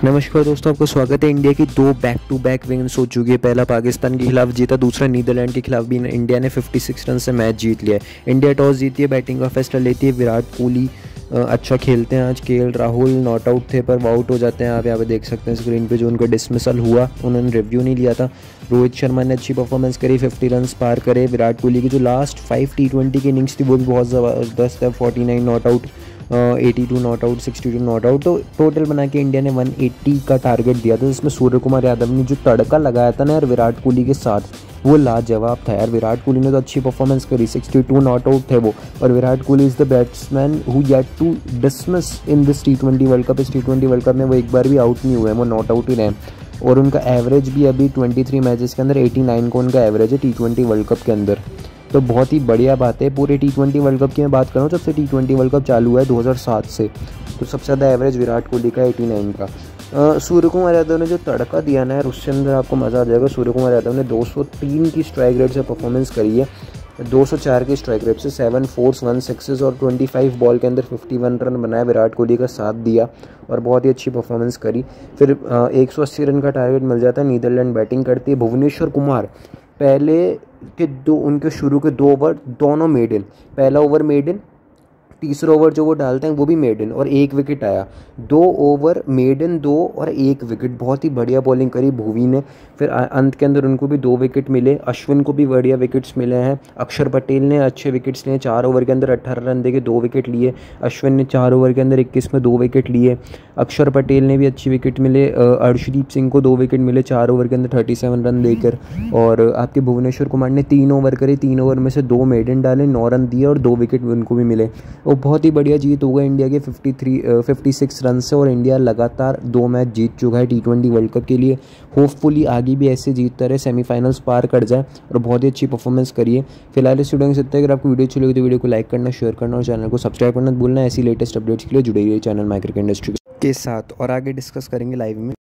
नमस्कार दोस्तों, आपका स्वागत है। इंडिया की दो बैक टू बैक विन्स हो चुकी है। पहला पाकिस्तान के खिलाफ जीता, दूसरा नीदरलैंड के खिलाफ भी इंडिया ने 56 रन से मैच जीत लिया है। इंडिया टॉस जीती है, बैटिंग का फैसला लेती है। विराट कोहली अच्छा खेलते हैं आज। केएल राहुल नॉट आउट थे पर वो आउट हो जाते हैं। आप यहाँ पे देख सकते हैं स्क्रीन पे जो उनका डिसमिसल हुआ, उन्होंने रिव्यू नहीं लिया था। रोहित शर्मा ने अच्छी परफॉर्मेंस करी, 50 रन पार करे। विराट कोहली की जो लास्ट 5 T20 की इनिंग्स थी वो भी बहुत ज़बरदस्त है। 49 not out, 82 not out, 62 not out, तो टोटल बना के इंडिया ने 180 का टारगेट दिया था, जिसमें सूर्य कुमार यादव ने जो तड़का लगाया था ना यार विराट कोहली के साथ, वो लाजवाब था यार। विराट कोहली ने तो अच्छी परफॉर्मेंस करी, 62 नॉट आउट थे वो। और Virat Kohli is the batsman who yet to dismiss in this T20 world cup. इस T20 वर्ल्ड कप में वो एक बार भी आउट नहीं हुए हैं, वो नॉट आउट ही रहे। और उनका एवरेज भी अभी 23 मैचेस के अंदर 89 को उनका एवरेज है T20 वर्ल्ड कप के अंदर। तो बहुत ही बढ़िया बात है। पूरे T20 वर्ल्ड कप की मैं बात करूँ, जब से T20 वर्ल्ड कप चालू हुआ है 2007 से, तो सबसे ज़्यादा एवरेज विराट कोहली का 89 का। सूर्य कुमार यादव ने जो तड़का दिया ना यार, उसके अंदर आपको मज़ा आ जाएगा। सूर्य कुमार यादव ने 203 की स्ट्राइक रेट से परफॉर्मेंस करी है, 204 की स्ट्राइक रेट से, 7 4s 1 6s और 25 बॉल के अंदर 51 रन बनाया। विराट कोहली का साथ दिया और बहुत ही अच्छी परफॉर्मेंस करी। फिर 180 रन का टारगेट मिल जाता है। नीदरलैंड बैटिंग करती है। भुवनेश्वर कुमार पहले के उनके शुरू के 2 ओवर दोनों मेडन, पहला ओवर मेडन, तीसरा ओवर जो वो डालते हैं वो भी मेडन, और 1 विकेट आया। 2 ओवर मेडन, 2 और 1 विकेट। बहुत ही बढ़िया बॉलिंग करी भुवी ने। फिर अंत के अंदर उनको भी 2 विकेट मिले। अश्विन को भी बढ़िया विकेट्स मिले हैं। अक्षर पटेल ने अच्छे विकेट्स लिए, 4 ओवर के अंदर 18 रन देके 2 विकेट लिए। अश्विन ने 4 ओवर के अंदर 21 में 2 विकेट लिए। अक्षर पटेल ने भी अच्छी विकेट मिले। अर्शदीप सिंह को 2 विकेट मिले 4 ओवर के अंदर 37 रन देकर। और आपके भुवनेश्वर कुमार ने 3 ओवर करे, 3 ओवर में से 2 मेडन डाले, 9 रन दिए और 2 विकेट उनको भी मिले। वो बहुत ही बढ़िया जीत हो गई इंडिया के 56 रन से। और इंडिया लगातार 2 मैच जीत चुका है T20 वर्ल्ड कप के लिए। होपफुली आगे भी ऐसे जीतता रहे, सेमीफाइनल्स पार कर जाए, और बहुत ही अच्छी परफॉर्मेंस करिए। फिलहाल इस वीडियो में सकते हैं। अगर आपको वीडियो अच्छी लगी तो वीडियो को लाइक करना, शेयर करना और चैनल को सब्सक्राइब करना भूलना। ऐसी लेटेस्ट अपडेट्स के लिए जुड़े रहिए चैनल माई क्रिकेट इंडस्ट्री के साथ, और आगे डिस्कस करेंगे लाइव में।